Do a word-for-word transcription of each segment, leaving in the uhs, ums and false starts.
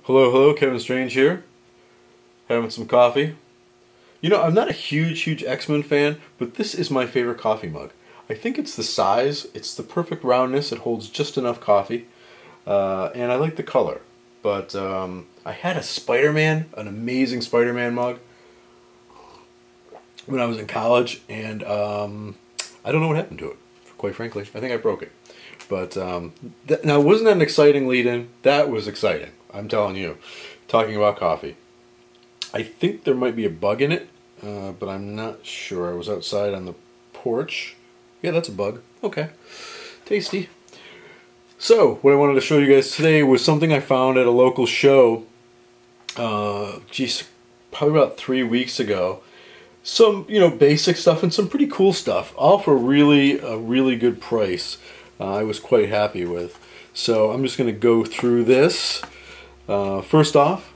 Hello, hello, Kevin Strange here, having some coffee. You know, I'm not a huge, huge X-Men fan, but this is my favorite coffee mug. I think it's the size, it's the perfect roundness, it holds just enough coffee, uh, and I like the color. But um, I had a Spider-Man, an amazing Spider-Man mug, when I was in college, and um, I don't know what happened to it, quite frankly. I think I broke it. But um, th now, wasn't that an exciting lead-in? That was exciting, I'm telling you, talking about coffee. I think there might be a bug in it, uh, but I'm not sure. I was outside on the porch. Yeah, that's a bug. Okay. Tasty. So, what I wanted to show you guys today was something I found at a local show, uh, geez, probably about three weeks ago. Some, you know, basic stuff and some pretty cool stuff, all for really, a really good price. Uh, I was quite happy with. So, I'm just going to go through this. Uh, first off,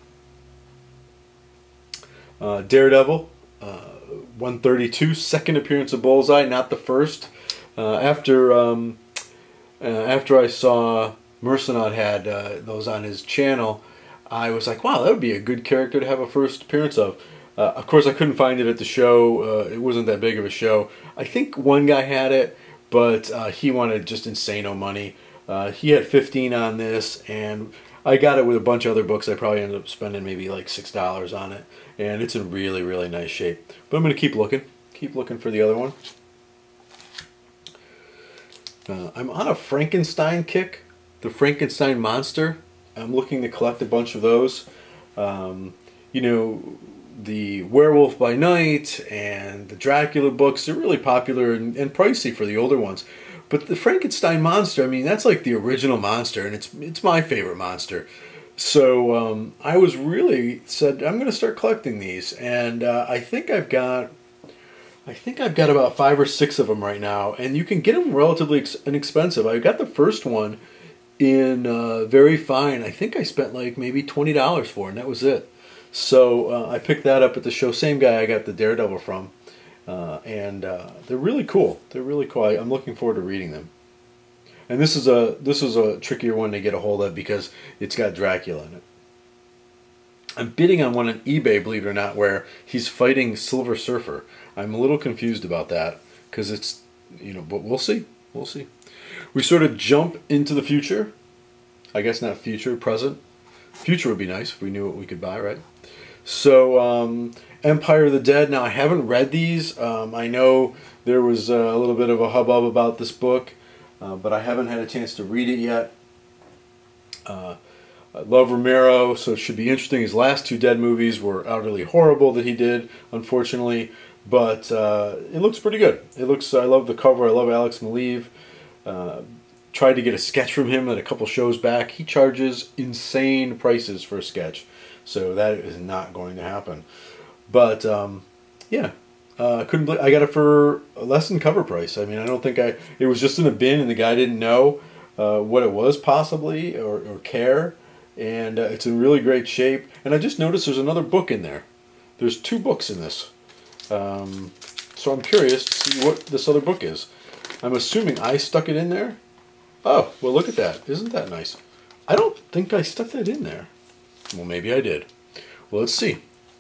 Uh, Daredevil, uh, one thirty-two, second appearance of Bullseye, not the first. Uh, after um, uh, after I saw Mercenot had uh, those on his channel, I was like, wow, that would be a good character to have a first appearance of. Uh, of course, I couldn't find it at the show. Uh, it wasn't that big of a show. I think one guy had it, but uh, he wanted just insane-o money. Uh, he had fifteen on this, and I got it with a bunch of other books. I probably ended up spending maybe like six dollars on it. And it's in really, really nice shape. But I'm going to keep looking. Keep looking for the other one. Uh, I'm on a Frankenstein kick. The Frankenstein monster. I'm looking to collect a bunch of those. Um, you know, the Werewolf by Night and the Dracula books, they're really popular and, and pricey for the older ones. But the Frankenstein monster, I mean, that's like the original monster, and it's it's my favorite monster. So um, I was really said I'm going to start collecting these, and uh, I think I've got I think I've got about five or six of them right now, and you can get them relatively ex inexpensive. I got the first one in uh, very fine. I think I spent like maybe twenty dollars for it, and that was it. So uh, I picked that up at the show. Same guy I got the Daredevil from, uh, and uh, they're really cool. They're really cool. I, I'm looking forward to reading them. And this is a this is a trickier one to get a hold of because it's got Dracula in it. I'm bidding on one on eBay, believe it or not, where he's fighting Silver Surfer. I'm a little confused about that because it's, you know, but we'll see. We'll see. We sort of jump into the future. I guess not future, present. Future would be nice if we knew what we could buy, right? So, um, Empire of the Dead. Now, I haven't read these. Um, I know there was uh, a little bit of a hubbub about this book. Uh, but I haven't had a chance to read it yet. Uh, I love Romero, so it should be interesting. His last two Dead movies were utterly horrible that he did, unfortunately. But uh, it looks pretty good. It looks. I love the cover. I love Alex Maleev. Uh, tried to get a sketch from him at a couple shows back. He charges insane prices for a sketch, so that is not going to happen. But um, yeah. Uh, I couldn't. I got it for less than cover price. I mean, I don't think I. It was just in a bin, and the guy didn't know uh, what it was, possibly, or, or care. And uh, it's in really great shape. And I just noticed there's another book in there. There's two books in this. Um, so I'm curious to see what this other book is. I'm assuming I stuck it in there. Oh, well, look at that. Isn't that nice? I don't think I stuck that in there. Well, maybe I did. Well, let's see.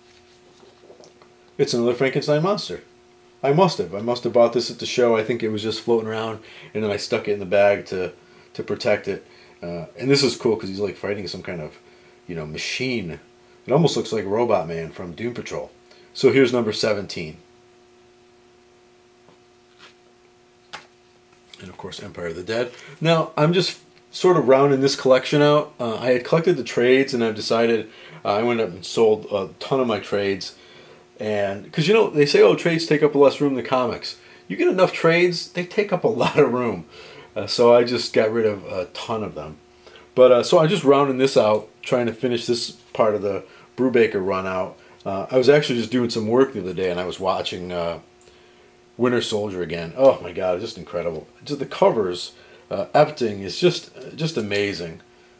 It's another Frankenstein monster. I must have. I must have bought this at the show. I think it was just floating around, and then I stuck it in the bag to to protect it. Uh, and this is cool because he's like fighting some kind of, you know, machine. It almost looks like Robot Man from Doom Patrol. So here's number seventeen. And of course, Empire of the Dead. Now, I'm just sort of rounding this collection out. Uh, I had collected the trades, and I've decided uh, I went up and sold a ton of my trades. And because, you know, they say, oh, trades take up less room than comics. You get enough trades, they take up a lot of room. Uh, so I just got rid of a ton of them. But uh, so I'm just rounding this out, trying to finish this part of the Brubaker run out. Uh, I was actually just doing some work the other day, and I was watching uh, Winter Soldier again. Oh my God, just incredible. Just the covers, uh, Epting is just just amazing.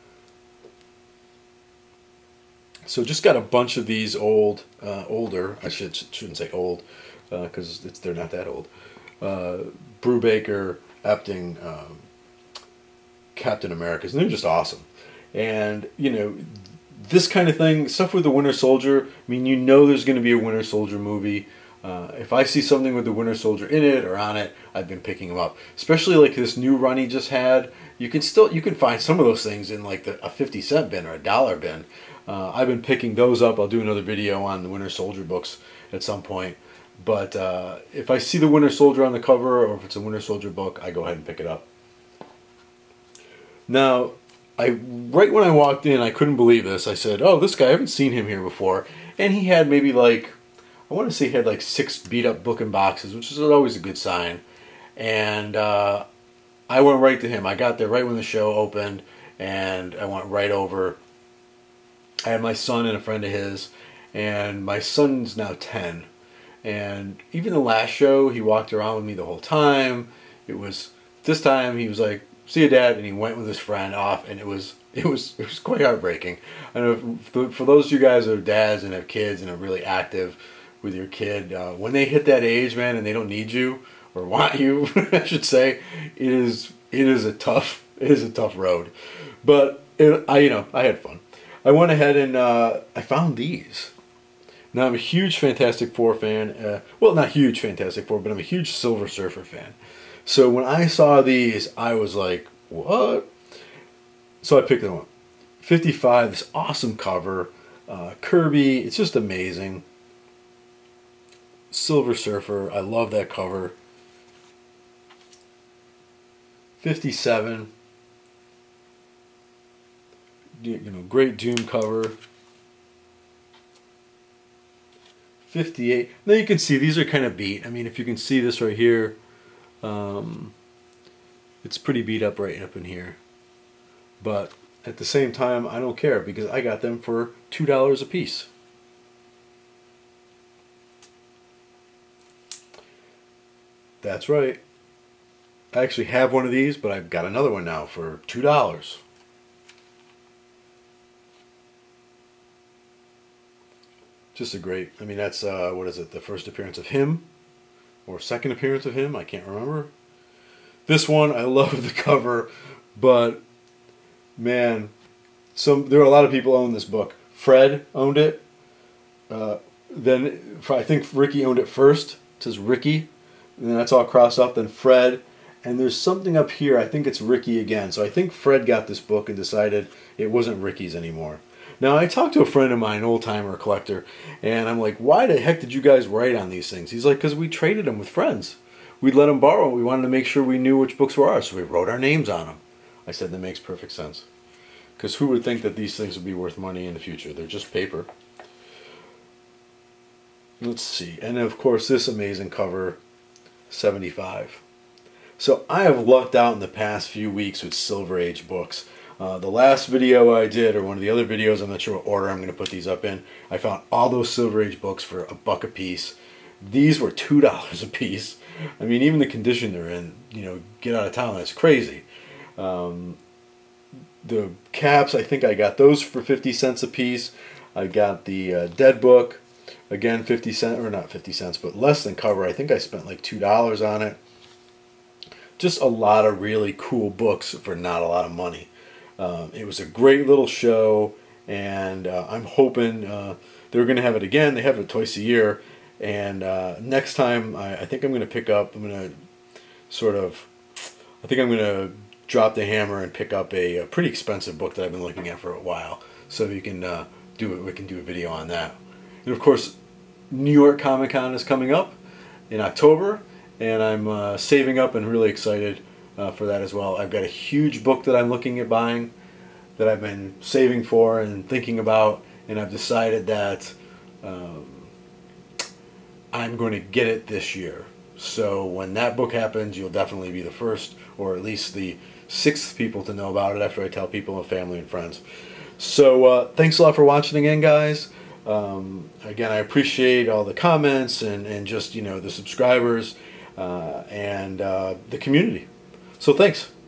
So just got a bunch of these old, uh, older, I should, shouldn't say old, because uh, it's they're not that old, uh, Brubaker, Epting, um, Captain Americas, and they're just awesome. And, you know, this kind of thing, stuff with the Winter Soldier, I mean, you know there's going to be a Winter Soldier movie. Uh, if I see something with the Winter Soldier in it or on it, I've been picking them up. Especially like this new run he just had. You can still you can find some of those things in like the, a fifty cent bin or a dollar bin. Uh, I've been picking those up. I'll do another video on the Winter Soldier books at some point. But uh, if I see the Winter Soldier on the cover, or if it's a Winter Soldier book, I go ahead and pick it up. Now, I right when I walked in, I couldn't believe this. I said, "Oh, this guy, I haven't seen him here before." And he had maybe like, I want to say he had like six beat up book and boxes, which is always a good sign. And uh, I went right to him. I got there right when the show opened, and I went right over. I had my son and a friend of his, and my son's now ten. And even the last show, he walked around with me the whole time. It was, this time he was like, "See you, Dad," and he went with his friend off, and it was it was it was quite heartbreaking. I know for, for those of you guys that are dads and have kids and are really active with your kid, uh, when they hit that age, man, and they don't need you or want you, I should say, it is it is a tough it is a tough road. But it, I you know I had fun. I went ahead and uh, I found these. Now, I'm a huge Fantastic Four fan. Uh, well, not huge Fantastic Four, but I'm a huge Silver Surfer fan. So when I saw these, I was like, what? So I picked them up. fifty-five, this awesome cover. Uh, Kirby, it's just amazing. Silver Surfer, I love that cover. fifty-seven. You know, great Doom cover. fifty-eight. Now you can see these are kind of beat. I mean, if you can see this right here, um, it's pretty beat up right up in here. But at the same time, I don't care because I got them for two dollars a piece. That's right. I actually have one of these, but I've got another one now for two dollars. Just a great, I mean, that's, uh, what is it, the first appearance of him? Or second appearance of him? I can't remember. This one, I love the cover, but, man, some there are a lot of people own this book. Fred owned it. Uh, then, I think Ricky owned it first. It says Ricky. And then that's all crossed off. Then Fred. And there's something up here. I think it's Ricky again. So I think Fred got this book and decided it wasn't Ricky's anymore. Now, I talked to a friend of mine, an old-timer collector, and I'm like, why the heck did you guys write on these things? He's like, because we traded them with friends. We'd let them borrow. We wanted to make sure we knew which books were ours, so we wrote our names on them. I said, that makes perfect sense. Because who would think that these things would be worth money in the future? They're just paper. Let's see. And, of course, this amazing cover, seventy-five. So I have lucked out in the past few weeks with Silver Age books. Uh, the last video I did, or one of the other videos, I'm not sure what order I'm going to put these up in, I found all those Silver Age books for a buck a piece. These were two dollars a piece. I mean, even the condition they're in, you know, get out of town, that's crazy. Um, the caps, I think I got those for fifty cents a piece. I got the uh, Dead book, again, fifty cents, or not fifty cents, but less than cover. I think I spent like two dollars on it. Just a lot of really cool books for not a lot of money. Um, it was a great little show, and uh, I'm hoping uh, they're going to have it again. They have it twice a year, and uh, next time I, I think I'm going to pick up, I'm going to sort of, I think I'm going to drop the hammer and pick up a, a pretty expensive book that I've been looking at for a while, so you can uh, do it. We can do a video on that. And of course, New York Comic Con is coming up in October, and I'm uh, saving up and really excited Uh, for that as well. I've got a huge book that I'm looking at buying that I've been saving for and thinking about, and I've decided that um, I'm going to get it this year. So when that book happens, you'll definitely be the first, or at least the sixth people to know about it after I tell people and family and friends. So uh, thanks a lot for watching again, guys. Um, again, I appreciate all the comments and, and just, you know, the subscribers uh, and uh, the community. So thanks.